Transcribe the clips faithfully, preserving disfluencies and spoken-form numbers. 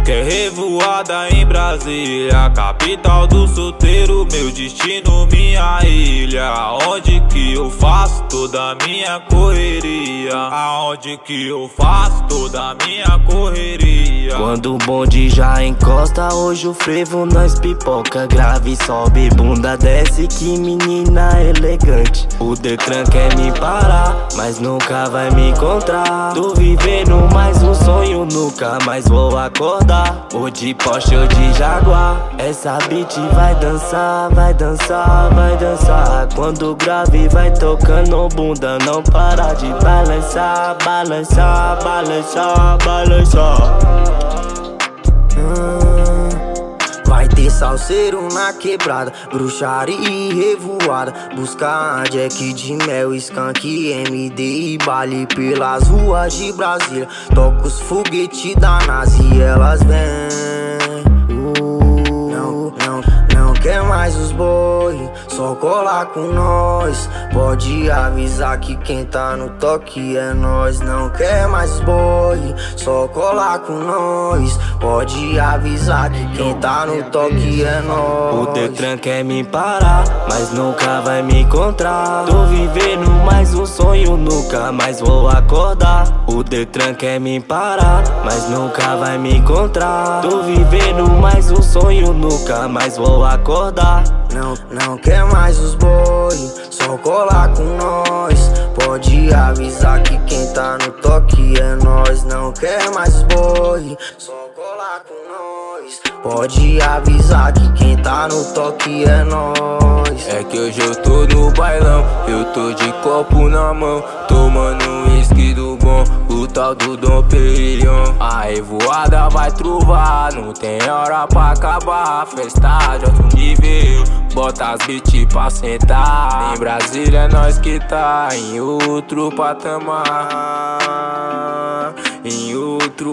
Quer revoada em Brasília, capital do solteiro, meu destino, minha ilha. Aonde que eu faço toda a minha correria? Aonde que eu faço toda a minha correria? Quando o bonde já encosta, hoje o frevo nós pipoca. Grave, sobe, bunda desce, que menina elegante. O Detran quer me parar, mas nunca vai me encontrar. Tô vivendo mais um sonho, nunca mais vou acordar. Ou de Porsche ou de Jaguar, essa beat vai dançar, vai dançar, vai dançar. Quando o grave vai tocando bunda, não para de balançar, balançar, balançar, balançar. hum, Vai ter salseiro na quebrada, bruxaria e revoada. Buscar Jack de mel, skunk, M D e baile pelas ruas de Brasília. Toca os foguetes da NASA e elas vêm. uh, Não, não, não quer mais os boi, só colar com nós. Pode avisar que quem tá no toque é nós. Não quer mais os boi, só colar com nós. Pode avisar que quem tá no toque é nós. O Detran quer me parar, mas nunca vai me encontrar. Tô vivendo mais um sonho, nunca mais vou acordar. O Detran quer me parar, mas nunca vai me encontrar. Tô vivendo mais um sonho, nunca mais vou acordar. Não, não quer mais os boi, só colar com nós. Pode avisar que quem tá no toque é nós. Não quer mais os boi, só colar com nós. Pode avisar que quem tá no toque é nós. É que hoje eu tô no bailão, eu tô de copo na mão, tomando um uísque do bom, o tal do Dom Perignon. A revoada vai truvar, não tem hora pra acabar. A festa de alto nível, bota as beats pra sentar. Em Brasília é nós que tá em outro patamar, em outro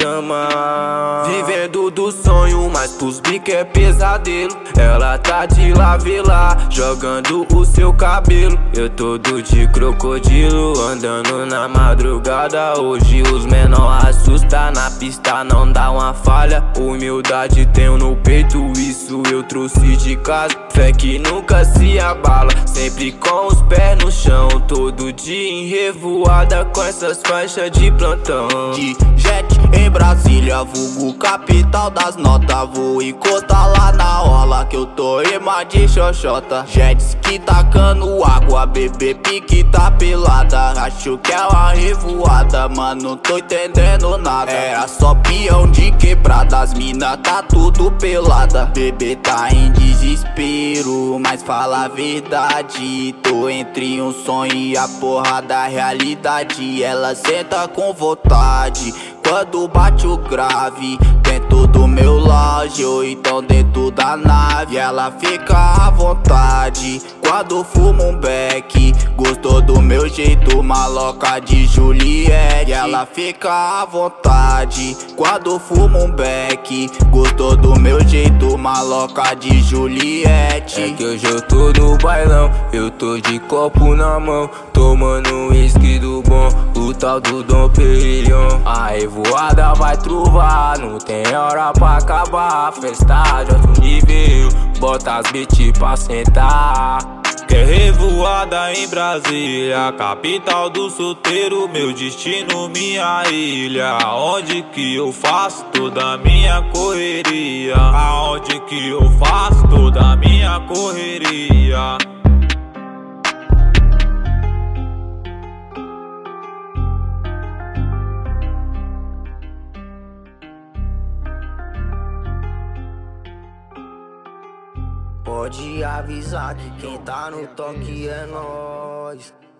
patamar. Vivendo do sonho, mas pros biques é pesadelo. Ela tá de lá, vê lá, jogando o seu cabelo. Eu todo de crocodilo, andando na madrugada. Hoje os menor assusta, na pista não dá uma falha. Humildade tenho no peito, isso eu trouxe de casa. Fé que nunca se abala, sempre com os pés no chão. Todo dia em revoada com essas faixas de plantão. De jet em Brasília, vulgo capital das notas. Vou encostar lá na orla que eu tô ema de xoxota. Jet ski tacando água, bebê pique tá pelada. Acho que é uma revoada, mano, não tô entendendo nada. Era só peão de quebrada, as mina tá tudo pelada. Bebê tá em desespero, mas fala a verdade. Tô entre um sonho e a porra da realidade. Ela senta com vontade quando bate o grave dentro do meu lounge, ou então dentro da nave. Ela fica à vontade quando fuma um beck. Gostou do meu jeito, maloca de Juliette. Ela fica à vontade quando fuma um beck. Gostou do meu jeito, maloca de Juliette. É que hoje eu tô no bailão, eu tô de copo na mão, tomando um uísque do bom, o tal do Dom Perignon. A revoada vai truvar, não tem hora pra acabar. A festa de alto nível, bota as beats pra sentar. Quer revoada em Brasília, capital do solteiro, meu destino, minha ilha. Aonde que eu faço toda a minha correria? Aonde que eu faço toda a minha correria? Pode avisar que quem tá no toque é nós.